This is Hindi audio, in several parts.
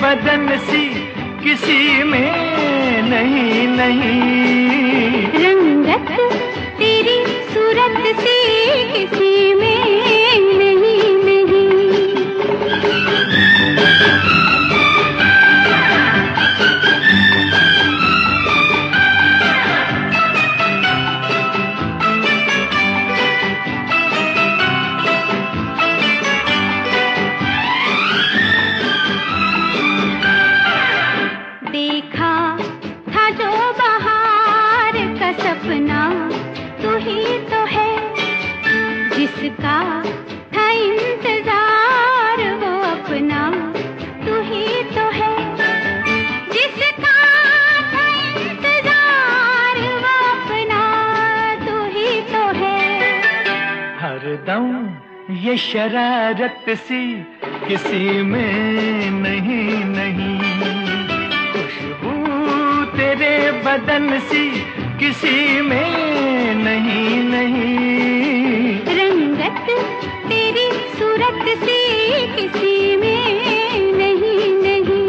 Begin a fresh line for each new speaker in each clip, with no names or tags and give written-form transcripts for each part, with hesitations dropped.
बदन सी किसी में नहीं नहीं।
रंगत तेरी सूरत सी किसी में नहीं नहीं। देखा था जो बहार का सपना तू ही तो है, जिसका था इंतजार वो अपना तू ही तो है, जिसका था इंतजार वो अपना तू ही तो है।
हरदम ये शरारत सी किसी में नहीं नहीं। खुशबू तेरे बदन सी किसी में नहीं नहीं।
रंगत तेरी सूरत सी किसी में नहीं नहीं।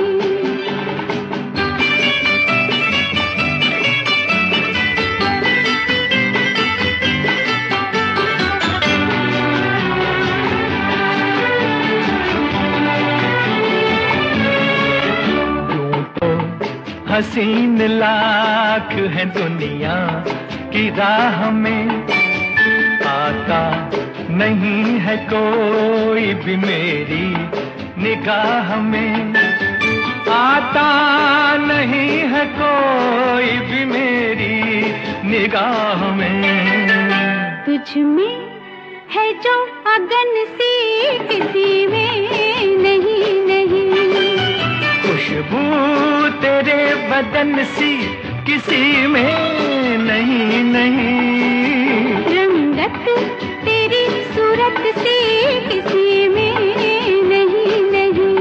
हसीन लाख है दुनिया की राह में, आता नहीं है कोई भी मेरी निगाह में। आता नहीं है कोई भी मेरी निगाह में।
तुझ में है जो अगन सी किसी में नहीं नहीं।
खुशबू तेरे बदन सी किसी में नहीं नहीं।
रंगत तेरी सूरत सी किसी में नहीं नहीं।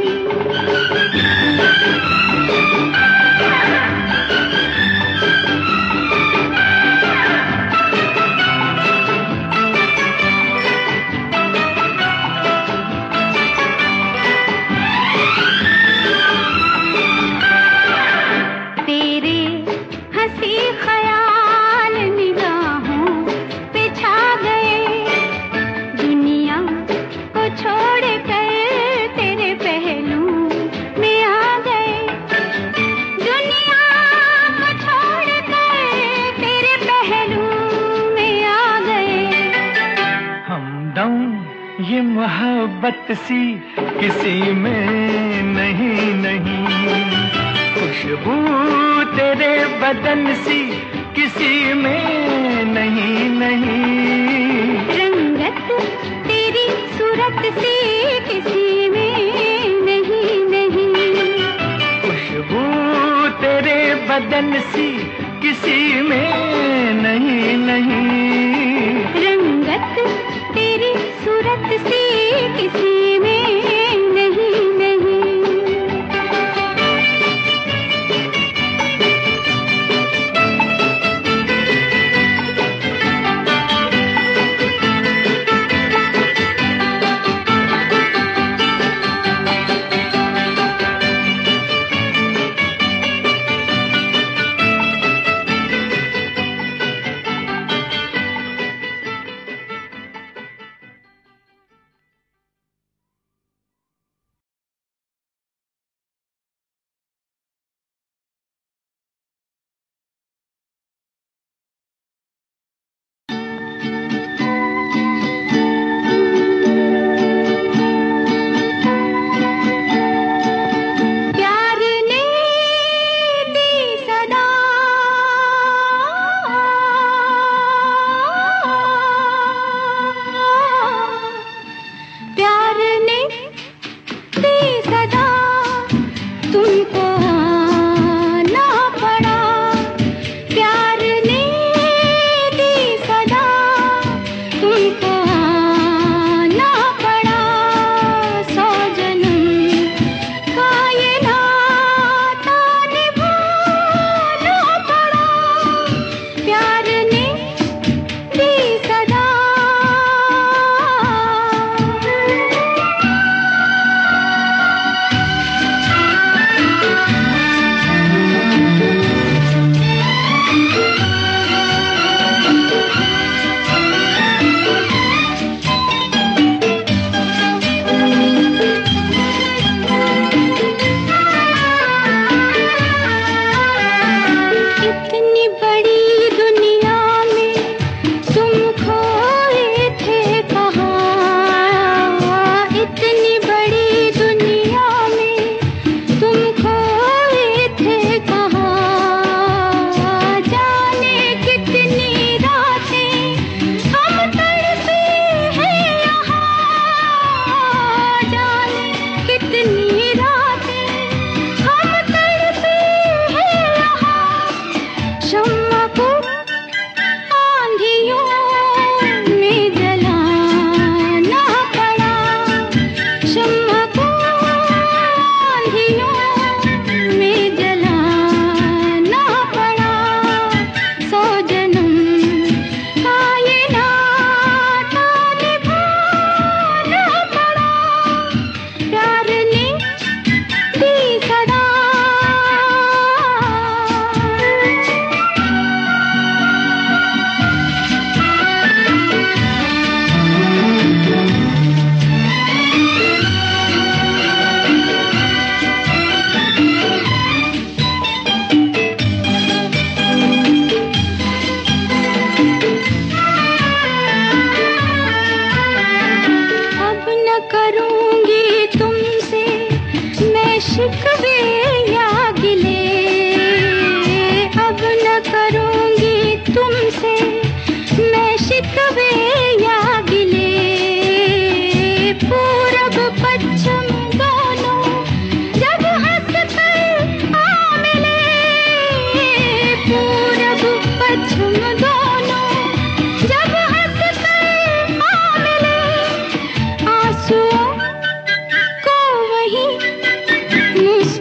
तेरे हंसी ख्याल निगाहों पे छा गए, दुनिया को छोड़ कर तेरे पहलू में आ गए। दुनिया को छोड़ कर तेरे पहलू में आ गए।
हमदम ये मोहब्बत सी किसी में नहीं नहीं। खुशबू तेरे बदन सी किसी में नहीं नहीं।
रंगत तेरी सूरत सी किसी में नहीं नहीं।
खुशबू तेरे बदन सी किसी में नहीं नहीं।
रंगत तेरी सूरत सी किसी में नहीं नहीं। शिकवे या गिले अब न करूंगी तुमसे मैं शिकवे या गिले। पूरब पश्चिम दोनों जब हंस कर आ मिले, पूरब पश्चिम दोनों जब हंस कर आ मिले, आंसुओं को वही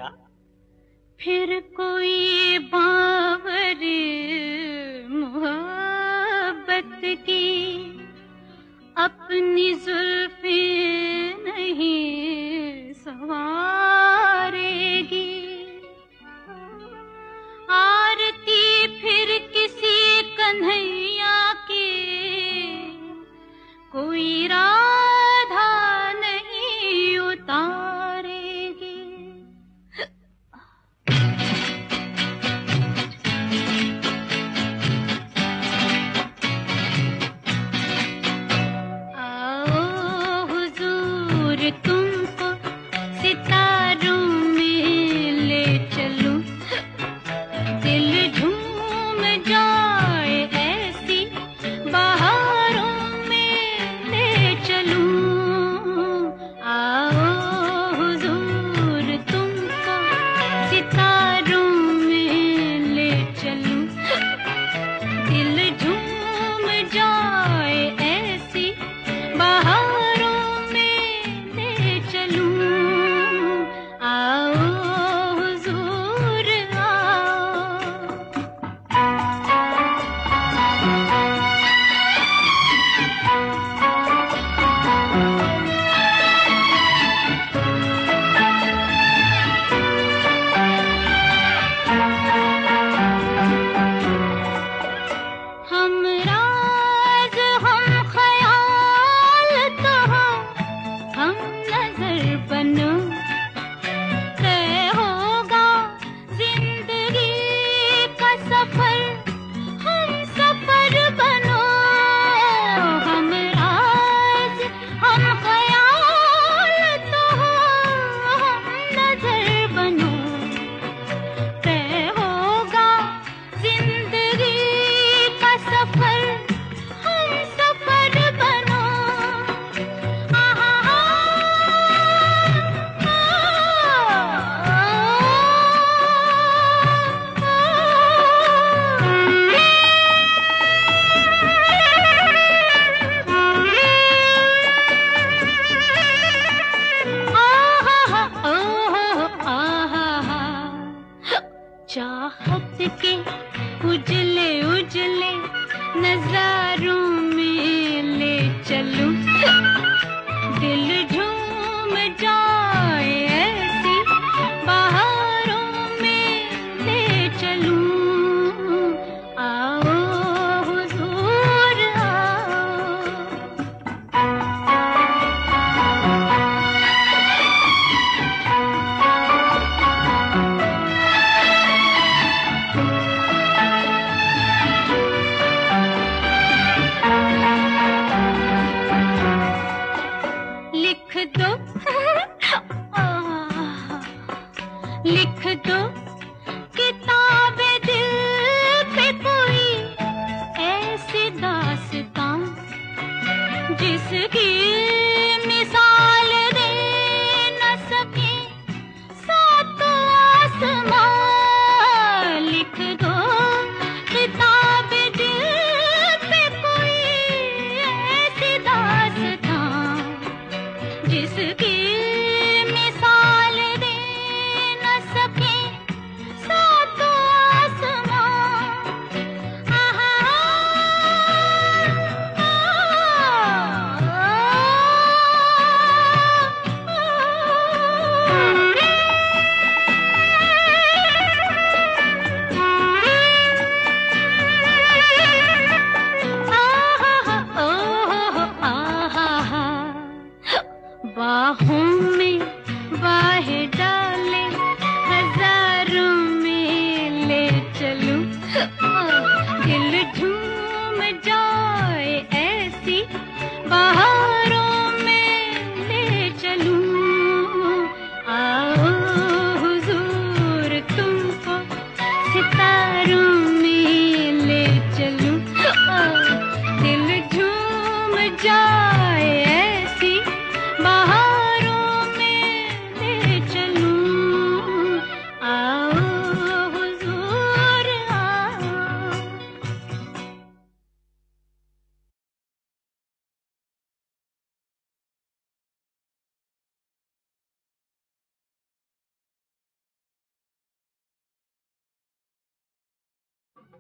गया।
फिर कोई बावरी मोहब्बत की अपनी जुल्फे नहीं सवारेगी। आरती फिर किसी कन्हैया की कोई राधा नहीं उतारेगी। आओ हुजूर तुमको सितारों में ले चलूं, दिल झूम जाए ऐसी बहारों में ले चलूं। आओ हुजूर तुमको सितारों में ले चलूं, दिल झूम जाए ऐसी बहारों में ले चलूं। आओ हुजूर हम राज हम ख्याल तो हो, हम नजर बनो, तय होगा जिंदगी का सफर, हम सफर बनो। हम राज हम ख्याल तो हो, हम नजर बनो, तय होगा जिंदगी का सफर, हम सफर बनो। आहा चाहत के उजले उजले नजारों में ले चलूं, दिल झूम जाए ऐसी बहारों में ले चलूं। आओ हुजूर लिख दो लिख दो किताबे दिल पे कोई ऐसी दास्तां, जिसकी मिसाल दे न सके सातों आसमां। लिख दो किताबे दिल पे कोई ऐसी दास्तां, जिसकी मिसाल दे न सके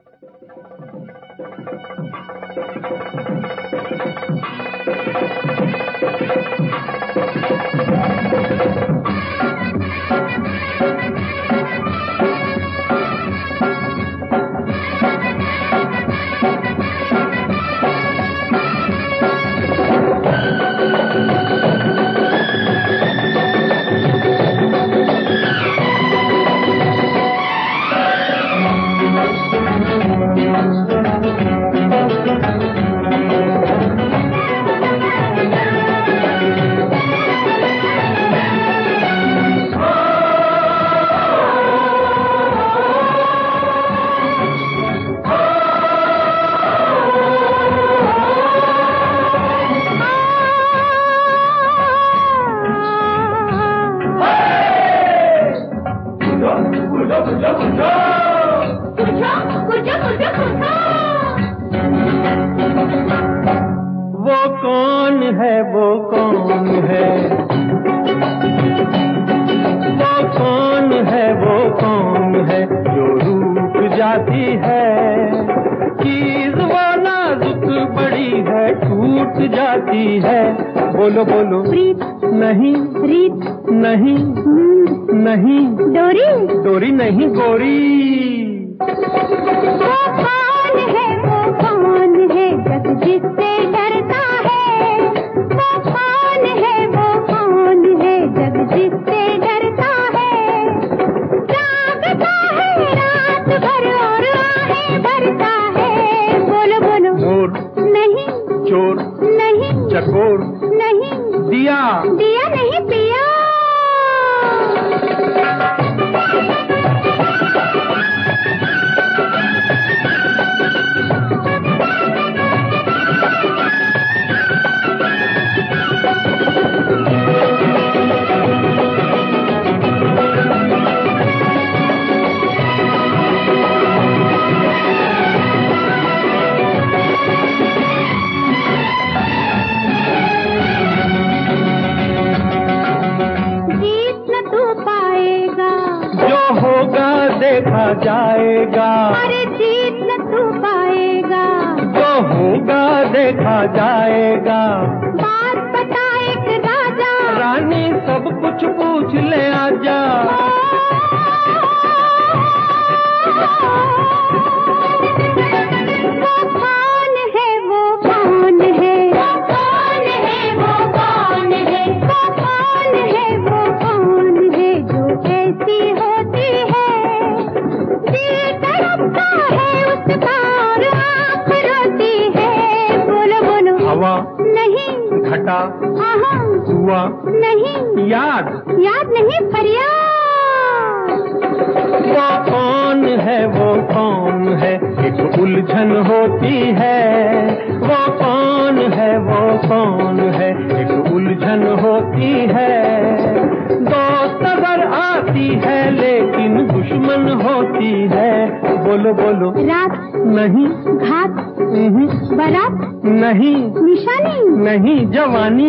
वो कौन है, वो कौन है, वो कौन है, वो कौन है जो रूठ जाती है? चीज वो नाजुक बड़ी है, टूट जाती है। बोलो बोलो।
प्रीत
नहीं,
रीत
नहीं, नहीं,
डोरी
डोरी नहीं, गोरी।
वो कौन है, वो कौन है जग जिससे डरता है? वो कौन है, वो कौन है जग जिससे डरता है? जागता है रात भर और आहें भरता है। बोलो बोलो।
मोर
नहीं,
चोर
नहीं,
चकोर
नहीं,
दिया
दिया नहीं पिया।
देखा जाएगा।
अरे जीत न तू पाएगा।
जो होगा देखा जाएगा।
बात बता एक राजा।
रानी सब कुछ पूछ ले आजा।
वो कौन है, वो कौन है, वो कौन है, वो कौन है, वो कौन है, वो कौन है जो ऐसी होती है? दिल तड़पता है उसका और आँख रोती है। बोलो बोलो।
हवा
नहीं,
घटा
आहा
हुआ
नहीं,
याद
याद नहीं फरियाद।
वो कौन है, वो कौन है एक उलझन होती है। वो कौन है, वो कौन है एक उलझन होती है। दोस्त नजर आती है लेकिन दुश्मन होती है। बोलो बोलो।
रात
नहीं,
घात बारात
नहीं,
निशानी
नहीं, जवानी।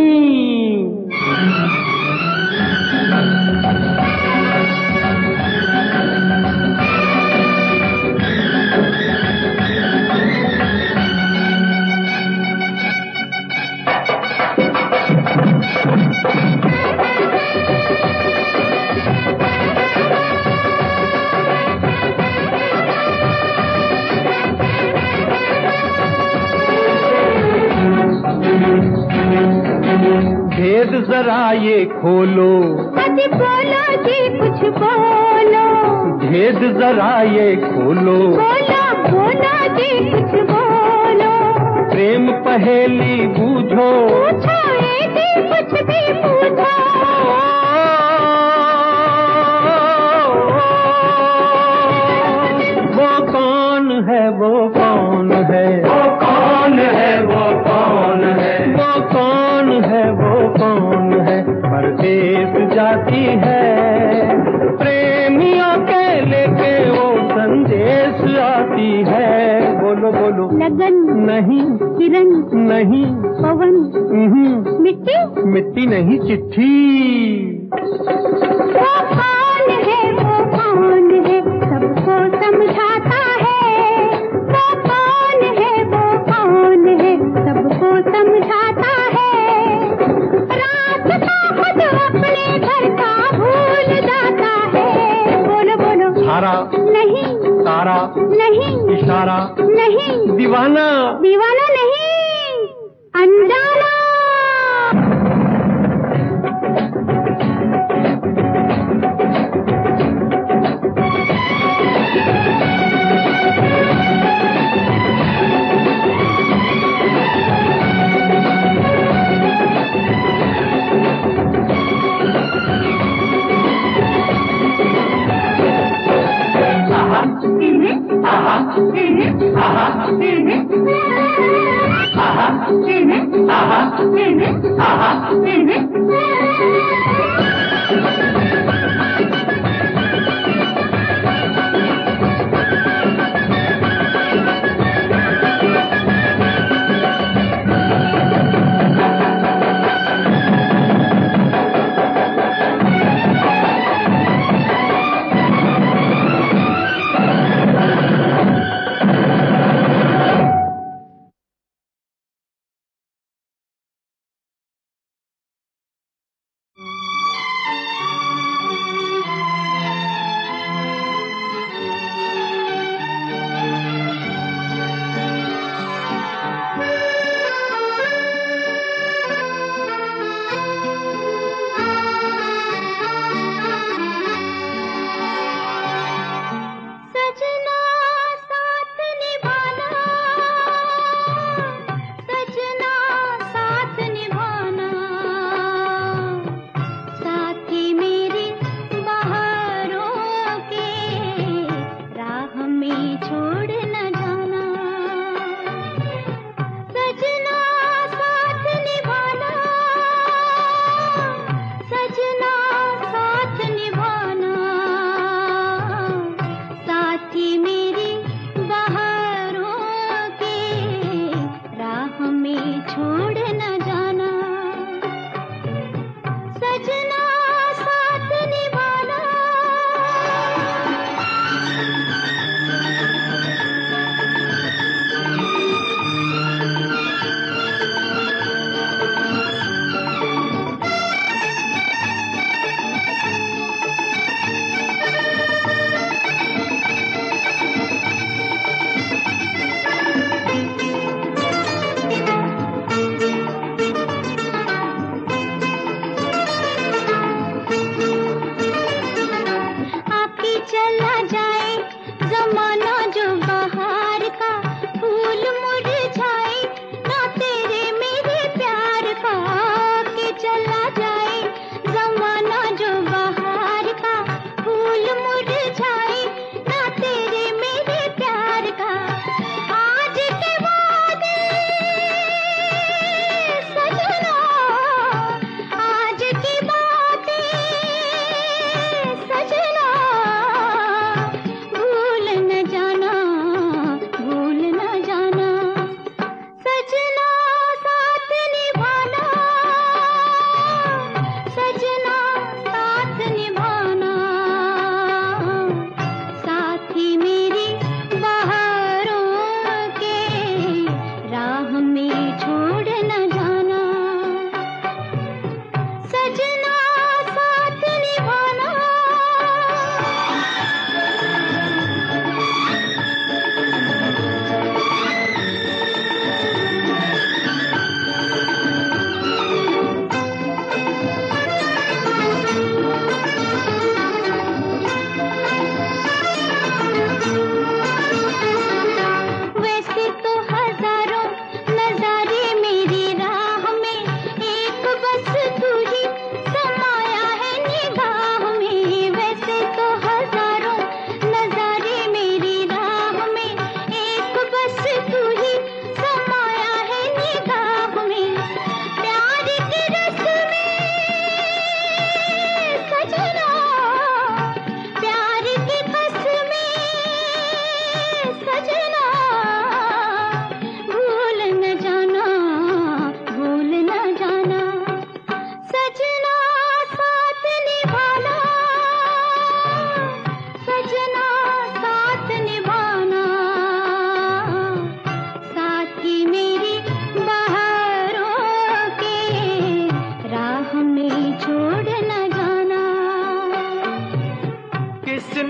भेद जरा ये खोलो।
अजी बोलो जी कुछ बोलो।
भेद जरा ये खोलो।
बोलो बोलो जी कुछ बोलो।
प्रेम पहेली बूझो।
पूछो ये जी कुछ भी पूछो।
वो कौन है, वो कौन है, वो कौन है, वो कौन है, वो कौन है, वो कौन है परदेस जाती है। प्रेमियों के लेके वो संदेश आती है। बोलो बोलो।
लगन
नहीं,
किरण
नहीं,
पवन मिट्टी
मिट्टी नहीं, चिट्ठी।
वो कौन है, वो कौन है सबको समझाता है।
तारा
नहीं,
तारा
नहीं,
इशारा
नहीं,
दीवाना
दीवाना नहीं, अनजाना।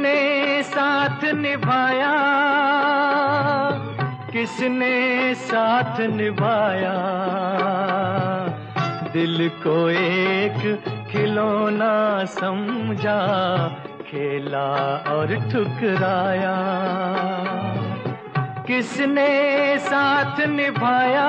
किसने साथ निभाया, किसने साथ निभाया, दिल को एक खिलौना समझा, खेला और ठुकराया। किसने साथ निभाया,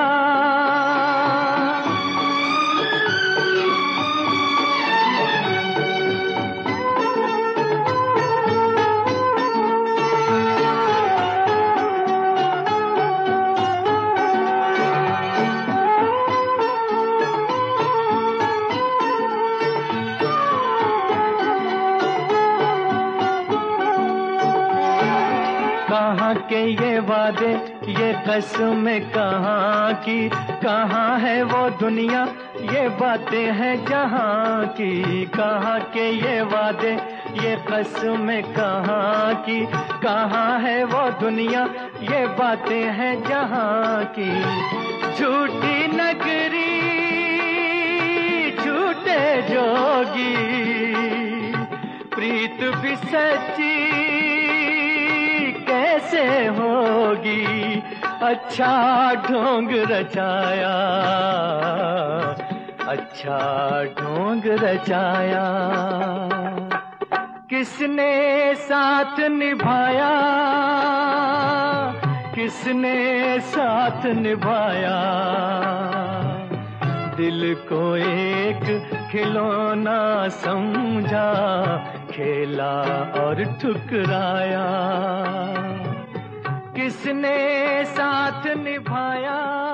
कहाँ के ये वादे, ये कसमें कहाँ की, कहाँ है वो दुनिया, ये बातें हैं जहाँ की। कहाँ के ये वादे, ये कसमें कहाँ की, कहाँ है वो दुनिया, ये बातें हैं जहाँ की। झूठी नगरी, झूठे जोगी, प्रीत भी सच्ची कैसे होगी। अच्छा ढोंग रचाया, अच्छा ढोंग रचाया। किसने साथ निभाया, किसने साथ निभाया, दिल को एक खिलौना समझा, खेला और ठुकराया। किसने साथ निभाया।